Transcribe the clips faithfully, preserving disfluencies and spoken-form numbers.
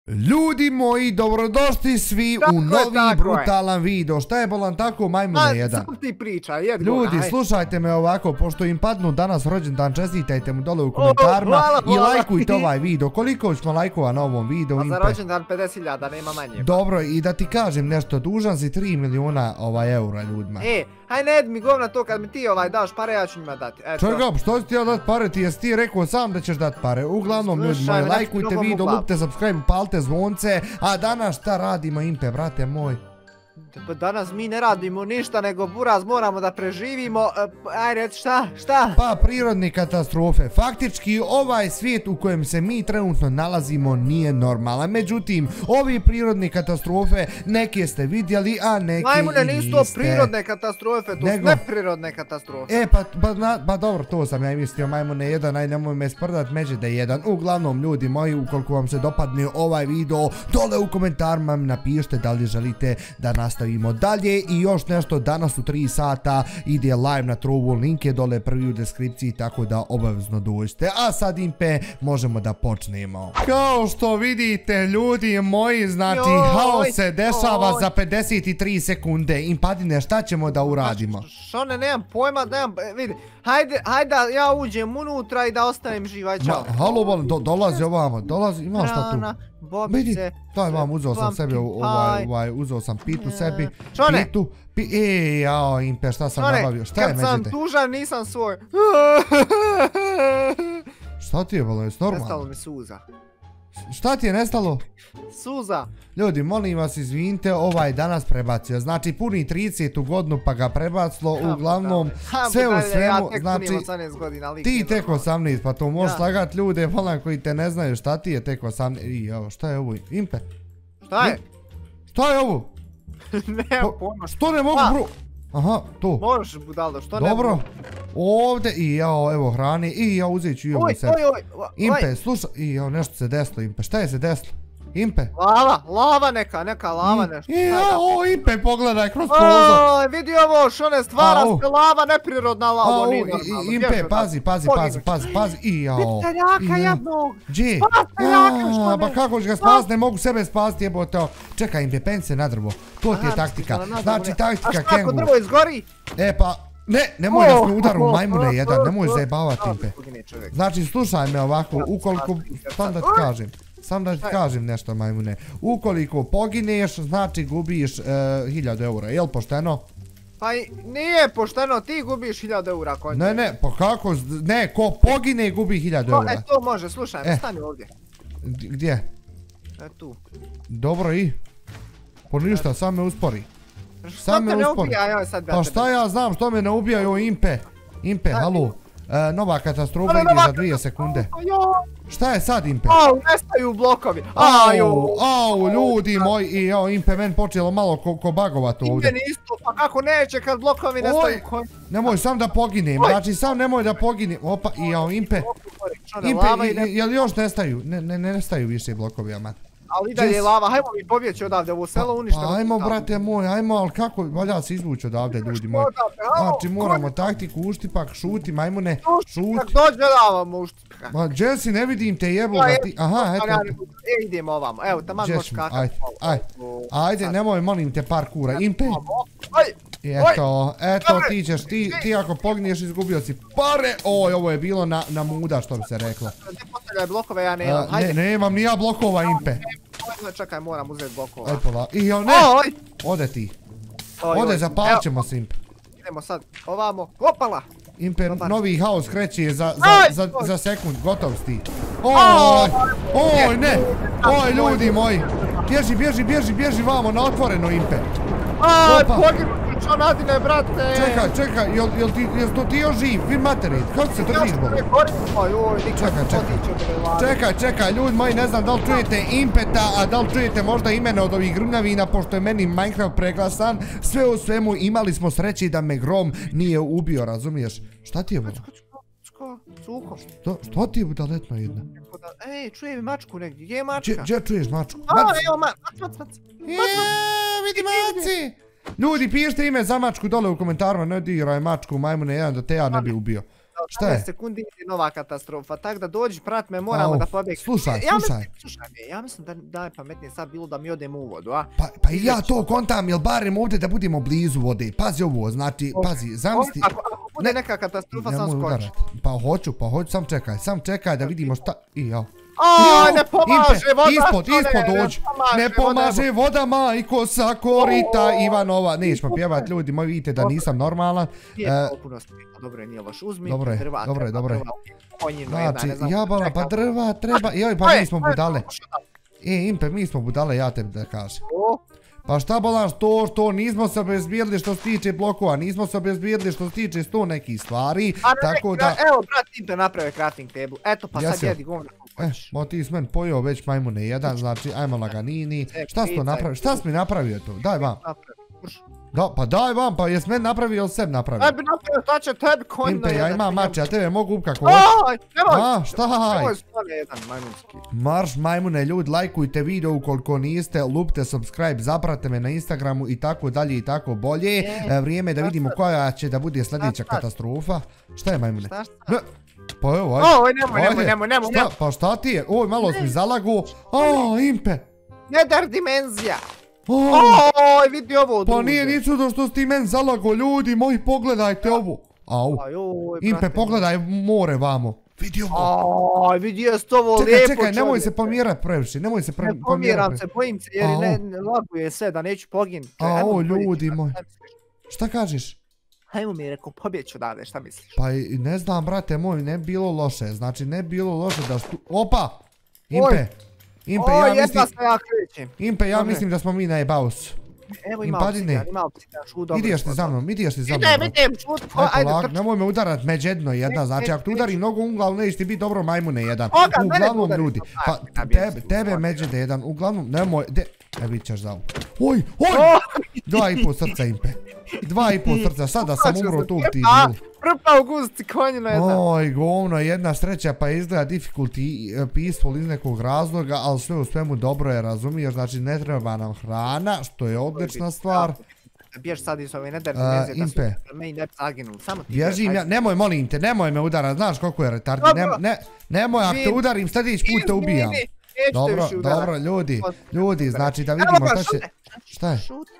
Ljudi moji, dobrodošli svi u novi brutalan video. Šta je bolan tako, majmune jedan? Sam ti priča, jed Ljudi, slušajte me ovako, pošto im padnu danas rođendan, čestitajte mu dole u komentarima i lajkujte ovaj video. Koliko ćemo lajkova na ovom videu? A za rođendan pedeset hiljada, nema manje. Dobro, i da ti kažem nešto, dužan si tri miliona eura ljudima. E, haj ne mi govna to kad mi ti ovaj daš pare, ja ću njima dati. Čekaj, što si ti ja dati pare, ti jesi ti rekao sam da ćeš dati pare. Uglavnom, ljudi moji, lajkujte video, lupite subscribe, palite zvonce, a danas šta radimo, Impe, brate moj? Danas mi ne radimo ništa, nego buraz moramo da preživimo. Aj reci šta, šta? Pa prirodne katastrofe. Faktički ovaj svijet u kojem se mi trenutno nalazimo nije normalan. Međutim, ovi prirodne katastrofe neke ste vidjeli, a neke i niste. Majmune, nisu to prirodne katastrofe, to su neprirodne katastrofe. E pa dobro, to sam ja mislio, majmune jedan, aj nemoj me sprdat, međe da jedan. Uglavnom, ljudi moji, ukoliko vam se dopadne ovaj video, dole u komentarima mi napišite da li želite da nastavimo dalje. I još nešto, danas u tri sata ide live na Trovu, link je dole prvi u deskripciji, tako da obavezno dođite. A sad, Impe, možemo da počnemo. Kao što vidite, ljudi moji, znači haos se dešava za pedeset tri sekunde. Impadine, šta ćemo da uradimo? Što ne, nemam pojma, nemam, vidi, hajde, hajde da ja uđem unutra i da ostanem živa, čao. Halo, dolazi ovamo, dolazi, ima šta tu? Bobice, daj vam, uzeo sam sebi ovaj, uzeo sam pitu sebi. Šone? Pitu, eee, jao, Impe, šta sam nabavio, šta je međete? Kad sam tužan, nisam svoj. Šta ti je, bolo, jes normalno? Nestalo mi suza. Šta ti je nestalo? Suza. Ljudi, molim vas, izvinite, ovaj danas prebacio. Znači, puni tridesetu godinu pa ga prebacilo, uglavnom, sve u svemu, znači, ti tek osamnaest, pa to možeš slagat ljude, volan koji te ne znaju šta ti je tek osamnaest. I evo, šta je ovo, Impe? Šta je? Šta je ovo? Nemam pojma. Što ne mogu bro... Aha, tu. Možeš budalo, što ne mogu? Dobro. Ovdje, i jao, evo hrani, i ja uzet ću i ovo sebi. Impe, slušaj, i jao, nešto se desilo, Impe, šta je se desilo? Impe? Lava, lava neka, neka lava nešto. Jao, Impe, pogledaj kroz prozor. Vidi ovo, što ne stvara se lava, neprirodna lava, ovo nije normalno. Impe, pazi, pazi, pazi, pazi, pazi, i jao. Pitaljaka jednog. Gdje? Pitaljaka, što ne? Pa kako ću ga spasiti, ne mogu sebe spasiti, jebote. Čekaj, Impe, penj se na drvo. To ti je taktika. Znači, taktika kenguru. A šta ako drvo izgori? E pa, ne, nemoj da me udaru, majmune jedan, nemoj zajebavati, Impe. Znači, slušaj me ovako, ukoliko, sam da ti kažem. Sam da ti kažem nešto, majmune. Ukoliko pogineš, znači gubiš hiljadu eura, jel pošteno? Pa nije pošteno, ti gubiš hiljadu eura. Ne, ne, pa kako, ne, ko pogine gubi hiljadu eura. E, to može, slušaj, stani ovdje. Gdje? E, tu. Dobro, i? Po ništa, sam me uspori. Sam me uspori. Pa šta ja znam, što me ne ubijaju, Impe? Impe, halo. Nova katastrofa ide za dvije sekunde. Šta je sad, Impe? Au, nestaju blokovi. Au, au, ljudi moji. I jao, Impe, meni počelo malo ko bagovat ovdje. Impe nisto, pa kako neće kad blokovi nestaju? Nemoj sam da poginem, znači sam nemoj da poginem. Opa, i jao, Impe. Impe, jel još nestaju? Ne nestaju više blokovi, aman. Ali i dalje je lava, hajmo mi pobjeći odavde, ovo selo uništeno. Pa ajmo, brate moj, ajmo, ali kako, valja se izvući odavde, ljudi moji. Znači, moramo taktiku, uštipak, šuti, majmune, šuti. Kako dođe davamo uštipak. Ma, Jesse, ne vidim te, jebo ga ti, aha, eto. E, idemo ovamo, evo, taman možeš kakati. Ajde, ajde, nemoj, molim te, parkura, Impe. Eto, eto, ti ćeš, ti ako pogniješ, izgubio si pare. Oj, ovo je bilo na muda, što bi se reklo. Ne postavljaj blokove, ja nemam, hajde. Ne, nemam ni ja blokova, Impe. Čekaj, moram uzeti blokova. Aj pola, i jao, ne, ode ti. Ode, zapalit ćemo se, Impe. Idemo sad, ovamo, opala. Impe, novi haos kreće za sekund, gotov si ti. Oj, oj, ne, oj, ljudi moji. Bježi, bježi, bježi, bježi vamo, na otvoreno, Impe. Aj, poginu ti čonadine, brate. Čekaj, čekaj, jel to ti još živ? Vi materit, kako se držiš, bolo? Čekaj, čekaj, čekaj, čekaj, ljudi moji, ne znam da li čujete Impeta, a da li čujete možda imene od ovih grmljavina, pošto je meni Minecraft preglasan. Sve u svemu imali smo sreći da me grom nije ubio, razumiješ? Šta ti je, bolo? Suho. Što ti je budaletno jedna? Ej, čujem mačku negdje, gdje je mačka? Gdje čuješ mačku? A, evo mac, mac, mac. Jeee, vidi maci! Ljudi, pišite ime za mačku dole u komentarima, ne diraj mačku, majmune jedan da te ja ne bi ubio. Šta je? sekundi je nova katastrofa, tako da dođi, prat me, moramo da pobjegamo. Slušaj, slušaj. Ja mislim da je pametnije sad bilo da mi odemo u vodu, a? Pa i ja to kontam, jel barem ovdje da budemo blizu vode. Pazi ovo, znači, pazi, zamisli... Ako bude neka katastrofa, sam skoči. Pa hoću, pa hoću, sam čekaj, sam čekaj da vidimo šta... I ja. Aaaa, ne pomaže voda! Ispod, ispod dođi. Ne pomaže voda, majko, sa korita Ivanova. Nećemo pjevat, ljudi moji, vidite da nisam normalan. Dobro je, nije loš. Uzmi drva. Dobro je, dobro je. Znači, jabala, pa drva treba. Joj, pa mi smo budale. E, Impe, mi smo budale, ja tebi da kažem. Pa šta bolaš to što nismo se obezbijedili što se tiče blokova, nismo se obezbijedili što se tiče sto nekih stvari, tako da... Evo, brat, Impe naprave crafting table, eto pa sad jedi govna. Eh, mo ti s men pojeo već majmune jedan, znači ajmo laganini. Šta si to napravio? Šta si mi napravio to? Daj vam. Da, pa daj vam, pa jes men napravio ili seb napravio? Ne bi napravio, šta će tebi konj Impe, ja imam mače, a tebe mogu upkako hoću. Aj, nemoj! A, šta? Nemoj stane jedan majmunski. Marš majmune, ljudi, lajkujte video ukoliko niste, lupte subscribe, zapratite me na Instagramu i tako dalje i tako bolje. Vrijeme da vidimo koja će da bude sljedeća katastrofa. Šta je majmune? Šta, šta? Pa evo, ajde. Oj, nemoj, nemoj, nemoj, nemoj. Pa šta ti je? Oj, malo si mi zalagu. A, Impe. Nether dimenzija. Oj, vidi ovo. Pa nije ni čudo što si ti men zalago, ljudi moji, pogledajte ovo. Au. Impe, pogledaj more vamo. Vidi ovo. Aj, vidi jest ovo lijepo. Čekaj, čekaj, nemoj se pomjerat previše, nemoj se pomjerat previše. Ne pomiram se, bojim se jer laguje sve da neću poginuti. Ao, ljudi moji. Šta kažeš? Hajmo mi je rekao, pobjeću odavde, šta misliš? Pa ne znam, brate moj, ne bilo loše, znači ne bilo loše da stu... Opa! Impe! Impe, ja mislim... Impe, ja mislim da smo mi na e-baus. Evo ima obsidijan, ima obsidijan, šut dobro. Ideš ti za mnom, ideš ti za mnom. Idem, idem, šut, ajde trči. Nemoj me udarat međedno jedna, znači ako te udari mnogo uglavnom neće ti biti dobro majmune jedan. Uglavnom ljudi, pa tebe međede jedan, uglavnom nemoj, ne bit ćeš za ovo. Oj, oj! Dva i pol srca, Impe. Dva i pol srca, sada sam umro tu ti bil. Prpa u gusti konjino jedna. Oj, govno, jedna sreća pa izgleda difficulty peaceful iz nekog razloga, ali sve u svemu dobro je, razumiješ, znači ne treba nam hrana, što je odlična stvar. Biješ sad iz ove nether dimenzije da su meni ne bi zaginuli, samo ti biješ. Bježim ja, nemoj molim te, nemoj me udarat, znaš koliko je retardi, nemoj, ako te udarim sljedeći put te ubijam. Dobro, dobro, ljudi, ljudi, znači da vidimo šta će... Šta je?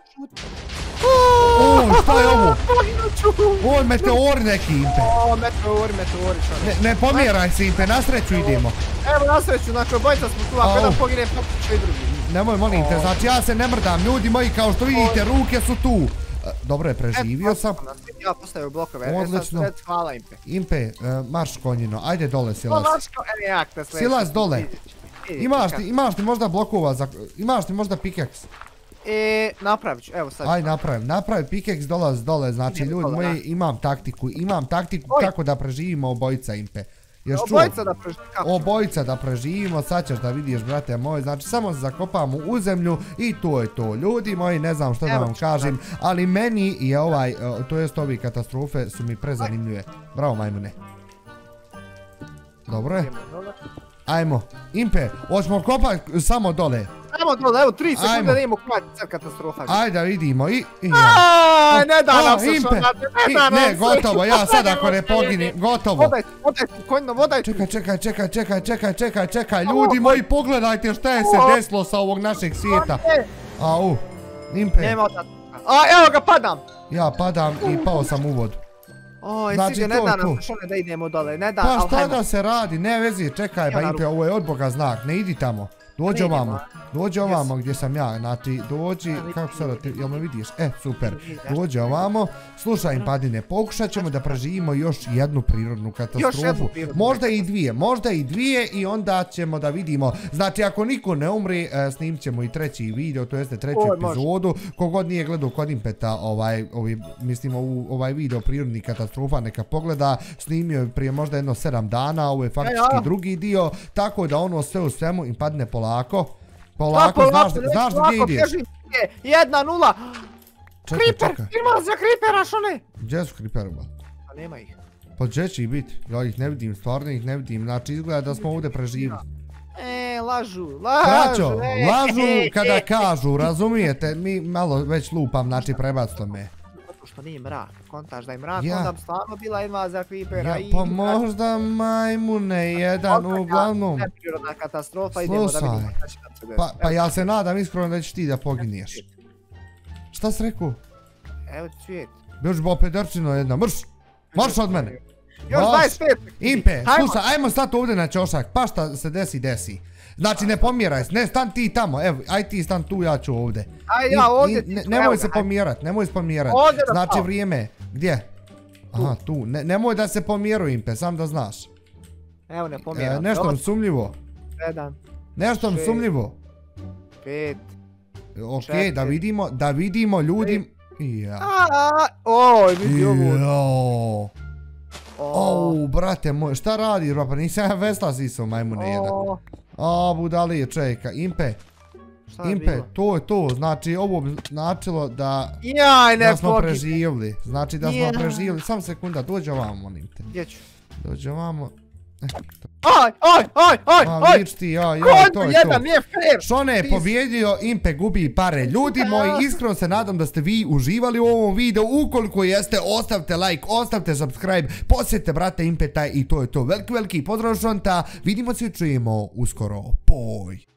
Oj, šta je ovo? Oj, meteori neki, Impe. O, meteori, meteori, što ne. Ne pomjeraj se, Impe, na sreću idemo. Evo, na sreću, znači obojica smo tu, ako jedan pogine, pa i drugi. Nemoj, molim te, znači ja se ne mrdam, ljudi moji, kao što vidite, ruke su tu. Dobro je, preživio sam. Ja postavio blokove, odlično. Hvala, Impe. Impe, marš konjino, ajde dole, Silas. Evo, jak te sledeći. Silas, dole. Imaš ti možda blokova za... Imaš ti možda pikeks? E, napravit ću, evo sad. Aj, napravim, napravi pikeks, dolaz dole, znači ljudi moji, imam taktiku, imam taktiku kako da preživimo obojica, Impe. Obojica da preživimo, kako? Obojica da preživimo, sad ćeš da vidiš, brate moj, znači samo se zakopamo u zemlju i to je to. Ljudi moji, ne znam što da vam kažem, ali meni je ovaj, to jest ovi katastrofe su mi prezanimljive. Bravo, majmune. Dobro je. Ajmo, Impe, hoćemo kopat samo dole. Samo dole, evo tri sekunde da imamo koja je katastrofa. Ajde da vidimo i... Aaaa, ne da nam se što znate, ne da nam se. Ne, gotovo, ja sad ako ne poginim, gotovo. Vodaj, vodaj, konjno, vodaj. Čekaj, čekaj, čekaj, čekaj, čekaj, čekaj, čekaj, ljudi moji, pogledajte šta je se desilo sa ovog našeg svijeta. Au, Impe. Nema otac. A, evo ga, padam. Ja padam i pao sam u vodu. Oj, Sige, ne da nam što ne da idemo dole, ne da, pa šta da se radi, ne vezi, čekaj, ba Impe, ovo je od Boga znak, ne idi tamo. Dođi ovamo, dođi ovamo gdje sam ja, znači dođi, kako sada ti, jel me vidiš? E, super, dođi ovamo, slušaj Impadine, pokušat ćemo da preživimo još jednu prirodnu katastrofu, možda i dvije, možda i dvije i onda ćemo da vidimo, znači ako niko ne umri, snimit ćemo i treći video, to jeste treću epizodu, kogod nije gledao kod Impeta, ovaj, mislim ovaj video prirodnih katastrofa, neka pogleda, snimio je prije možda jedno sedam dana, ovo je faktički drugi dio, tako da ono sve u svemu Impadine polako. Polako, polako, znaš gdje ideš? Jedna nula! Creeper, ima za creepera, što ne? Gdje su creeperova? Pa nema ih. Pa gdje će ih biti? Ja ih ne vidim, stvarno ih ne vidim, znači izgleda da smo ovdje preživili. Eee, lažu, lažu! Kraćo, lažu kada kažu, razumijete? Mi malo već lupam, znači prebacilo me. Zato što nije mrak. kontaš da je mrak, Ja. onda bi stvarno bila invazija creepera Ja, i... pa možda majmune jedan, uglavnom. Neprirodna katastrofa, idemo da Slušaj. vidimo šta će nam se desiti. Pa, pa ja se nadam iskreno da ćeš ti da poginješ. Šta si rekao? Evo ti cvijet. Još bo pederčino jedna, marš! Marš od mene! Još Marš. dvadeset pet sekundi. Impe, Hajmo. slušaj, ajmo stati ovdje na ćošak, pa šta se desi, desi. Znači ne pomjeraj se, ne stan ti tamo, evo, aj ti stan tu, ja ću ovdje. Aj ja ovdje I- ti ne- ću, Nemoj evo se ga, aj. pomjerat, nemoj se pomjerat. Ovdje da Znači stao. vrijeme, gdje? Aha, tu, ne, nemoj da se pomjeruj Impe, sam da znaš. Evo ne E, pomjeram. nešto mi sumljivo, Sedam, nešto mi šest. sumljivo. pet. Ok, četiri. da vidimo, da vidimo ljudi. Ja. Aaaa, oj, vidi ovo. Jo. O, Au, brate moj, šta radi, pa nisam ja vesla sisao majmune jedan. o, A, budalije, čeka, Impe, šta je Impe, bilo? to je to, znači ovo bi značilo da, Jaj, ne da smo pogibi. preživjeli, znači da smo Ja. preživjeli, samo sekunda, dođe ovamo, molim te, Gdje ću? dođe ovamo, Aj, aj, aj, aj, a aj. vič ti, ja, ja, to Konto je to. jedan, nije fair. Šone je Pis- pobjedio, Impe gubi pare. Ljudi moji, iskreno se nadam da ste vi uživali u ovom videu. Ukoliko jeste, ostavite like, ostavite subscribe, posjetite brate Impe taj i to je to. Veliki, veliki pozdrav Šonta. Vidimo se i čujemo uskoro. Poj.